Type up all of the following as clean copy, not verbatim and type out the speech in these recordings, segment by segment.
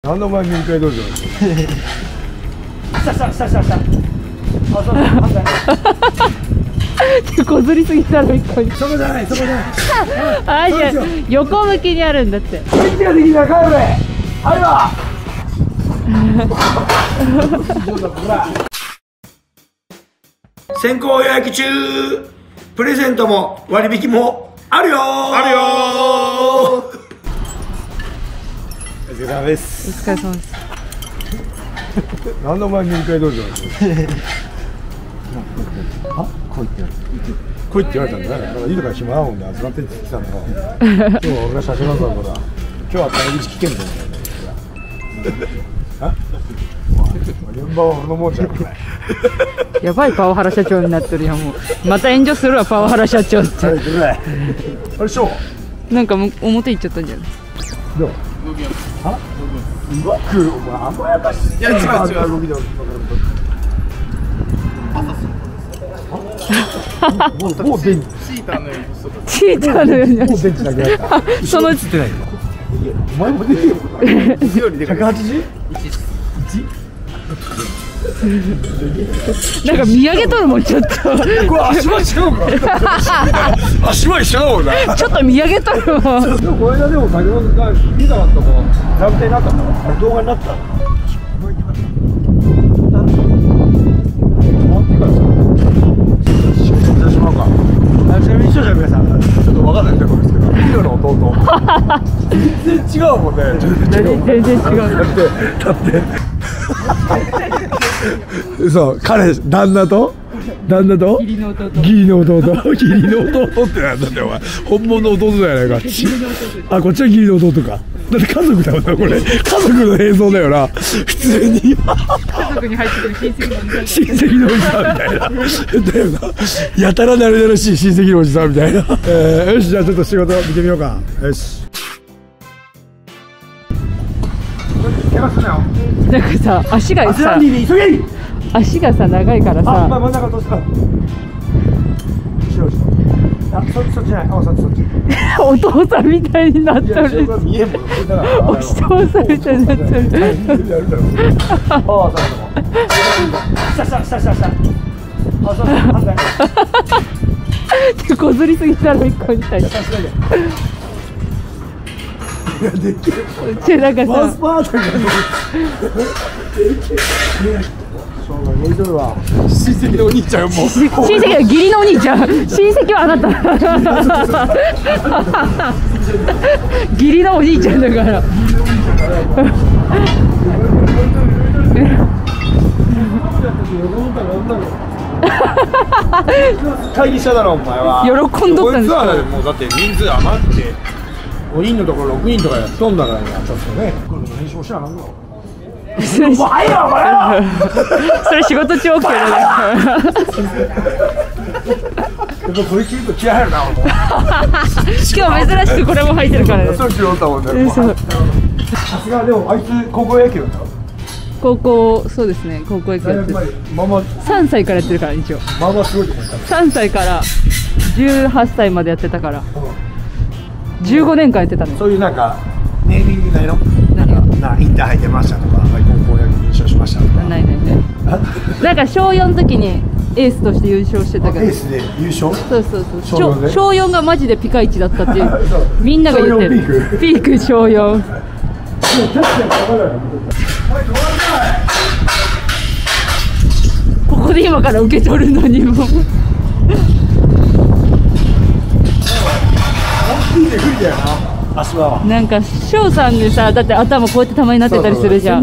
なんでお前限界道場下。こずりすぎたの一個に。 そこじゃない。 あ、いや、横向きにあるんだって。 スイッチができたら帰れ。はいわ。先行予約中。プレゼントも割引もあるよ。お疲れ様です。 お疲れ様です。 なんでお前限界道場あ、来いって言われたんだね。だからいいとか暇なもんで集まってってきたんだろ。今日は俺が社長なんだから、今日はタメ口聞けんと思うんだよね。あ、現場は俺のもんじゃん。 やばいパワハラ社長になってるやん。もうまた炎上するわパワハラ社長って。 あれしょう。 なんか表行っちゃったんじゃない。 どう？あ？うまくお前甘やかし。いや違う。動きで。もう電池。チーターのように。もう電池なくなった。 そのつってない。お前も出てる。180？ なんか見上げとるもんちょっと。 これ足場違うか。足場一緒だもんな。 ちょっと見上げとるもん。 でもこれ間でも先ほどが見たかったもん。ラブテになったの？あれ動画になった。ちなみに視聴者の皆さん、ちょっと分かんないと思うんですけど、ミロの弟全然違うもんね。 全然違う。 だってそう彼旦那と義理の弟ってなんだってお前本物の弟じゃないか。あ、こっちは義理の弟か。だって家族だもんなこれ。家族の映像だよな普通に。 家族に入ってくる親戚のおじさんみたいなだよな。やたらなれなれしい親戚のおじさんみたいな。よし、じゃあちょっと仕事見てみようか。よし。 なんかさ、足がさ長いからさ。 真ん中とさ。あ、そっちじゃない。あ、そっち。 お父さんみたいになっとる。お父さんみたいになっとる。こずりすぎたの一個に対して。なんかさ。親戚のお兄ちゃんも親戚は義理のお兄ちゃん。親戚はあなた。義理のお兄ちゃんだから。 会議しただろお前は。 喜んどったんですか。 もうだって人数余って5人のところ6人とかやっとんだからね。ちょっとね。これ練習しななんだろう。それ仕事中 OK だね。 これ着ると気合入るな。 今日珍しくこれも履いてるからね。 そう着よったもんね。さすがでもあいつ高校野球だった。 高校そうですね。高校野球やってる。3歳からやってるから一応。 まあすごいと思った。 3歳から18歳までやってたから15年間やってたね。 そういうなんかネーミングないの？インターハイ出ましたとか、高校野球優勝しましたとか。 ない。なんか小4の時にエースとして優勝してたけど。エースで優勝？ そう。小4がマジでピカイチだったっていうみんなが言ってる。ピーク小4。ここで今から受け取るのにも。なんか翔さんでさ、だって頭こうやってたまになってたりするじゃん。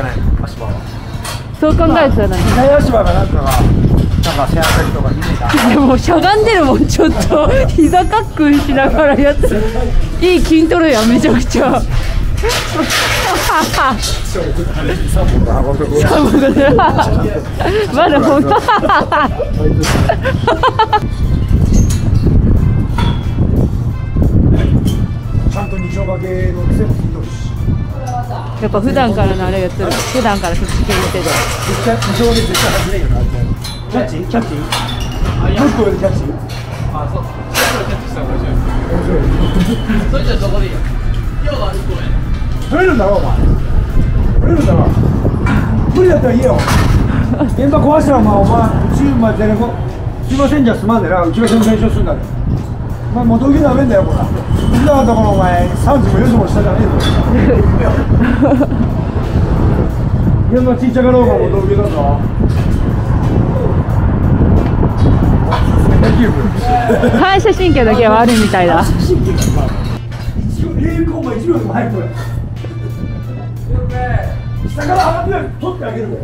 そう考えたらね。足場がなんか背当たりとかでもしゃがんでるもん。ちょっと膝かっくんしながらやつ。いい筋トレやめちゃくちゃ。まだほんと。 ちゃんと二丁掛けの癖もついてるし。 やっぱ普段からのあれやってる。普段からそっち系見てる。 二丁掛け絶対外れんよな。キャッチ？もう一個でキャッチ？あ、そう。キャッチしたら面白い。それじゃどこでいいよ。今日は2個目。取れるんだろお前。 だったらいいよ。現場壊したらお前うちまでね、すいませんじゃすまんでな、うちがその弁償するんだで。お前元請けなめんだよこら。みんなのところお前3時も4時も下じゃねえぞ。現場ちっちゃかろうが元請けだぞ。 反射神経だけは悪いみたいだ。 平行も1秒でも早く来い。下から上がってない取ってあげる。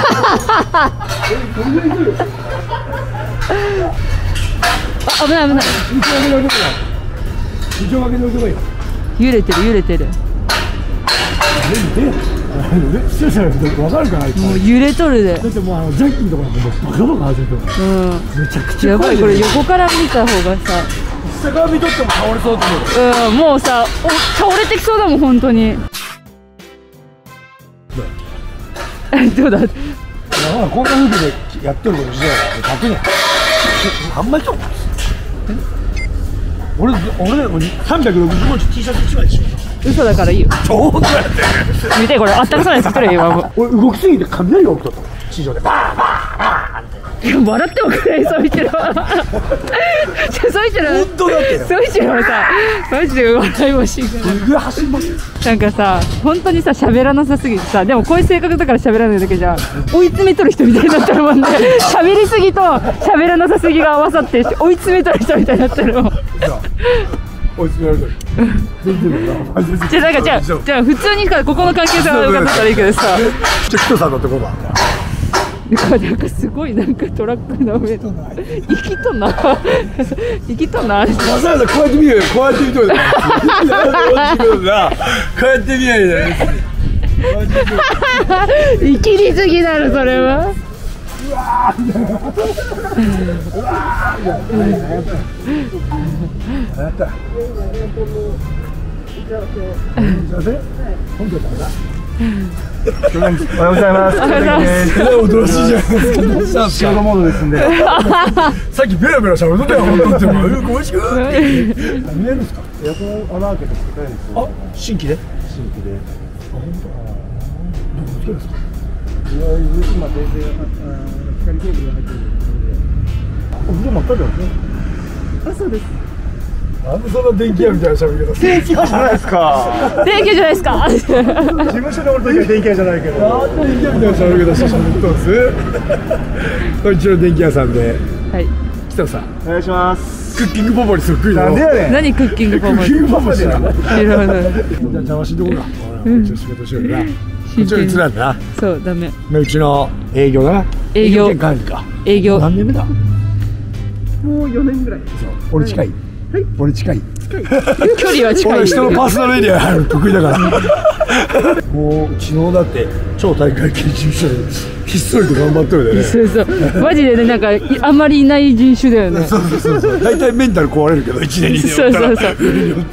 あ、危ない危ない。揺れてる揺れてる。 わかるかな。 もう揺れとるで。 だってもうジャッキーとかなんかもうバカバカ走ってる。めちゃくちゃやばい、これ横から見た方がさ、 下から見とっても倒れそうと思う。 もうさ、倒れてきそうだもん本当に。どうだ。 こんな風でやってること自体は100年。あんまりと。俺365日 T シャツ1枚でしょ。 嘘だからいいよ。 どうやって見てこれ、あったかそうなやつ作れよ。 俺動きすぎて雷が起きとった。地上でバーバーバーって。 笑ってもくれ、そいつら。そいつら。 本当だってよ。 そいつらはさ、マジで笑いもしんない。 すぐ走りますよ。 なんかさ、本当にさ、喋らなさすぎてさ、でもこういう性格だから喋らないだけじゃん。追い詰めとる人みたいになってるもんね。喋りすぎと喋らなさすぎが合わさって追い詰めとる人みたいになってるもん。 追い詰められてる。 じゃあなんかじゃあ普通にここの関係性は良かったらいいけどさ。 人さんのところだ。 なんかすごいなんかトラックの上の生きとんな生きとんな。 わざわざこうやって見るよ。こうやって見とる。こうやって見ないで。 生きりすぎだろそれは。 うわやった。おはようございます。驚しいじゃないですか。仕事モードですんで。さっきベラベラしゃべっとったよ。本当に。ごめんしく。見えるんですか。エアコン穴開けてつけたいんですよ。あ、新規で。新規で。あ、本当。どこつけるんですか。今電線光ケーブルが入ってるんで。お風呂真っ赤ですね。 あ、そうです。 なんでそんな電気屋みたいな喋り方。電気屋じゃないですか。 電気屋じゃないですか。 事務所でおる時は電気屋じゃないけど。なんで電気屋みたいな喋り方して喋っとんす。こんにちは、電気屋さんで。 はい。 北さん。お願いします。クッキングパパにそっくりだ。 なんでやねん。何クッキングパパ。 クッキングパパ知らん。 知らない。 じゃあ邪魔しんとこうか。ちょっと仕事しような。うちは映らんな。 そうダメ。 うちの営業だな。 営業管理か。 営業。 何年目だ。 もう4年ぐらい。 そう。俺近い。はい。俺近い。 距離は近い。 俺人のパーソナルエリア入るの得意だから。もう昨日だって超大会系事務所でひっそりと頑張ってるでね。 そうそう。マジでね、なんかあんまりいない人種だよね。 そうそうそう。大体メンタル壊れるけど1年に。 そうそうそう。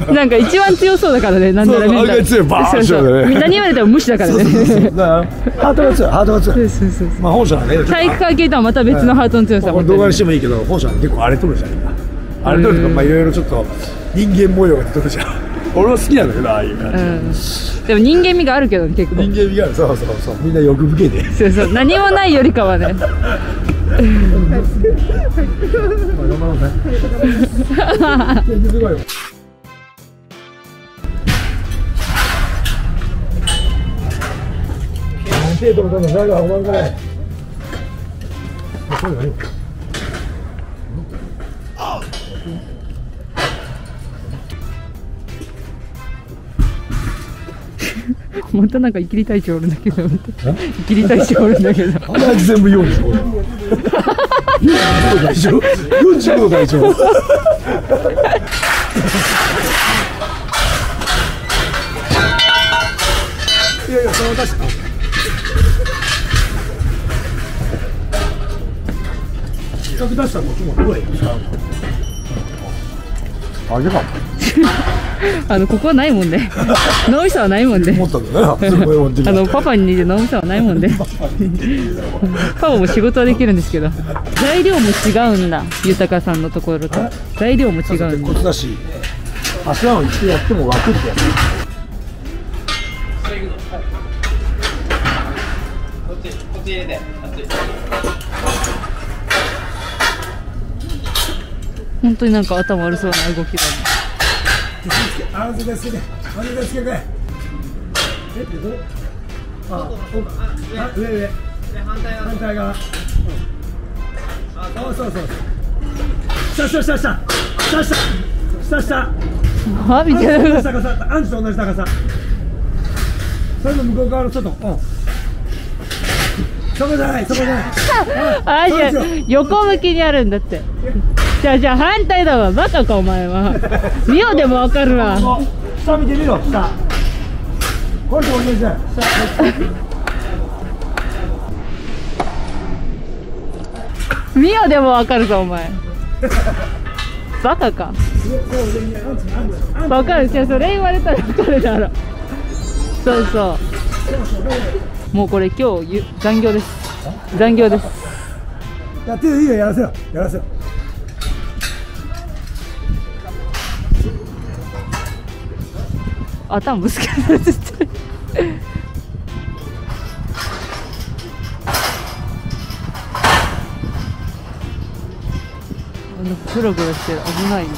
なんか一番強そうだからね。なんならメンタル。 強いバーンしようね。 みんなに言われても無視だからね。 ハートが強い。ハートが強い。 そうそうそう。 まあ本社はね。 体育会系とはまた別のハートの強さ。 これ動画にしてもいいけど本社は結構荒れとるじゃないか。荒れとるとかまあいろいろちょっと人間模様が出とるじゃん。俺は好きなんだけどああいう感じ。 でも人間味があるけど結構。 人間味がある。そうそうそう。みんな欲深いで。 そうそう。何もないよりかはね。 手とかの最後はおまんかない。そうだね。 またなんかイキリ隊長おるんだけど、イキリ隊長おるんだけど。 あれ全部45度。45度隊長。いやいや、その確か。企画出したのこっちもどうや。あれか。 ここはないもんね。脳みそはないもんね。 思ったんだね。 パパに似て脳みそはないもんね。パパも仕事はできるんですけど。材料も違うんだ。豊さんのところと。材料も違うんだ。 コツだし、足を一度やっても枠ってやつ。 本当になんか頭悪そうな動きだね。 あ、つけて、つけて、つけて。え、どこ？あ、上上。反対側。そうそうそう。下。 あ、みたいな。 高さ、アンチと同じ高さ。それの向こう側のちょっと。そこじゃない。 あ、じゃあ横向きにあるんだって。じゃあ反対だわ。バカかお前は。見ようでもわかるわ。 下見てみろ、下。これと同じだよ。 見ようでもわかるぞお前。バカか。わかる。じゃあそれ言われたらわかるだろ。そうそう。もうこれ今日残業です。残業です。 やっていいよ、やらせよ。 頭ぶつけられてて。グラグラしてる。危ないよ。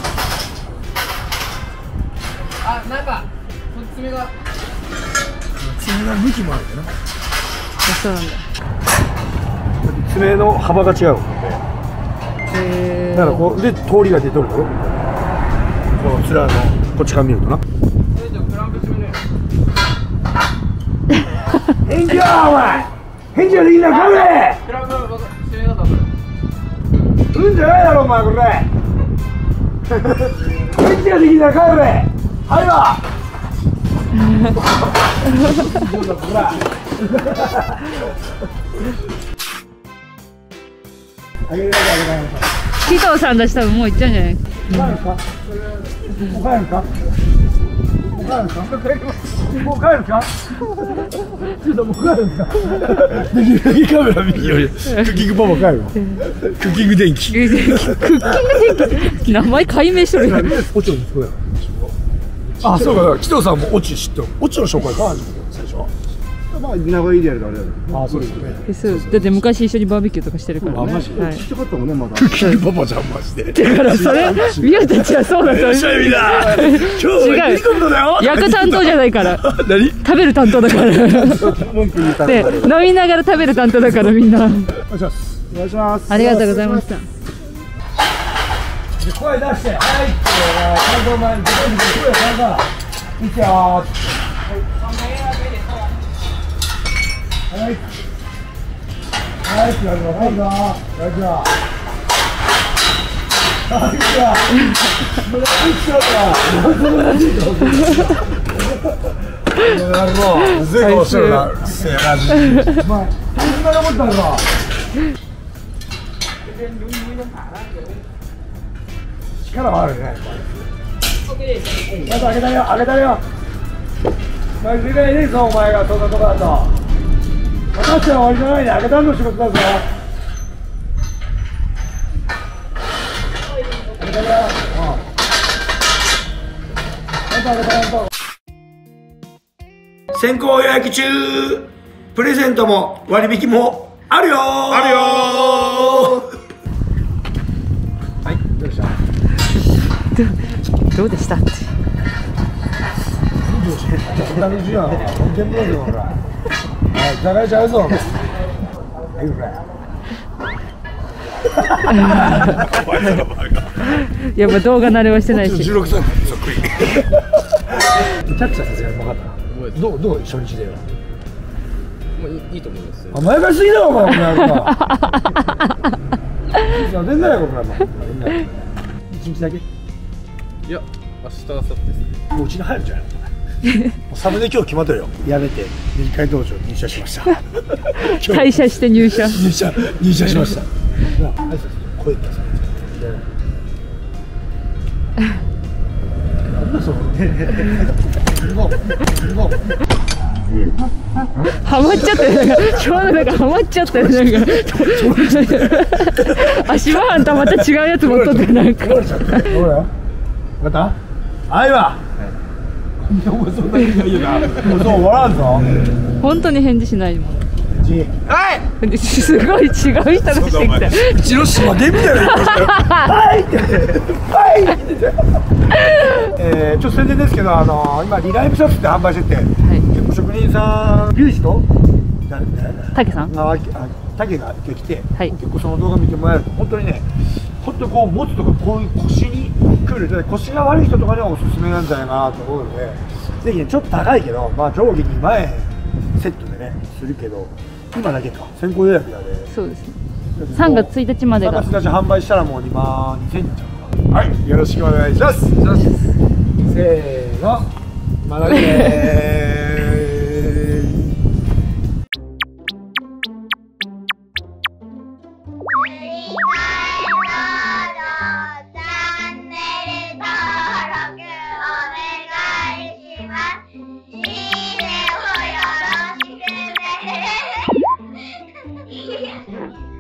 あ、なんか爪が向きもあるんだよな。 そうなんだ。 爪の幅が違う。だからこうで通りが出とるだろ。この面のこっちから見るとな。返事はお前。返事はできないかれ。うんじゃないだろお前これ。返事ができないかれ。はいわ。 紀藤さん出したらもう行っちゃうんじゃない？ もう帰るか？ちょっともう帰るんか。できるだけカメラ見るよりクッキングパパ帰るわ。クッキング電気。 クッキング電気。名前解明しとるやん。 オチの息子や。あ、そうか。紀藤さんもオチ知ってる。オチの紹介か最初。まあ名古屋でやるとあれだけど。あ、そうですね。 そうだって昔一緒にバーベキューとかしてるからね。 あ、マジで。 はい。 聞きたかったもんねまだ。クッキングパパじゃんマジで。 だからそれミオたちはそうだと。 よっしゃみんな。今日はいいことだよ。 焼く担当じゃないから。 何？ 食べる担当だから。 文句言ったで飲みながら食べる担当だからみんな。 お願いします。 ありがとうございました。 声出して、はいって、ちゃんとお前、自分で声をちゃんと、いくよー。はい。はいってやるの、はいぞ。はいぞ。はいぞ。もういくよー。やろう。ずいぶん面白いな。せやな。お前、そんなに思ったのか。力はあるね。また開けたよ、開けたよ。まあ、理解ねえぞ、お前がそんなとこだと。私は終わりじゃないで、開けたの仕事だぞ。開けたよ。また開けたよ。先行予約中。プレゼントも割引もあるよー。あるよー。はい、どうした。 どうでしたって。やっぱ動画慣れはしてないし。 16歳そっくり。キャッチャーさすがに分かった。どう初日では。 いいと思います。 あ、前からすぎだろお前。全然ないこれ。一日だけ。 いや、明日明後日です。 もううちに入るんじゃないの。サムネ今日決まってるよ。やめて二階道場入社しました。 退社して入社しました。声出さなんだそのハマっちゃってる。ちょうどなんかハマっちゃってる。なんか足場班とまた違うやつ持っとってなんか。 また？あいわ。もうそんなにいいな。もうそう終わらんぞ。 本当に返事しないもん。 じ。はい。 すごい違う人がしてきた。 うちの島根みたいな言い方してる。はいってはいって。ちょっと宣伝ですけど、今リライブショップで販売してて、結構職人さん、リュウジとたけさん、 たけが来て、 はい、 結構その動画見てもらえると本当にね、本当にこう持つとかこういう腰にくる、腰が悪い人とかにはおすすめなんじゃないかなと思うので、ぜひね、ちょっと高いけど、まあ上下2万円セットでねするけど、今だけか先行予約だね。 そうですね。3月1日までが。 3月1日販売したらもう2万2000円になっちゃうから。はい、よろしくお願いします。せーの、まだねー。 いいねをよろしくね。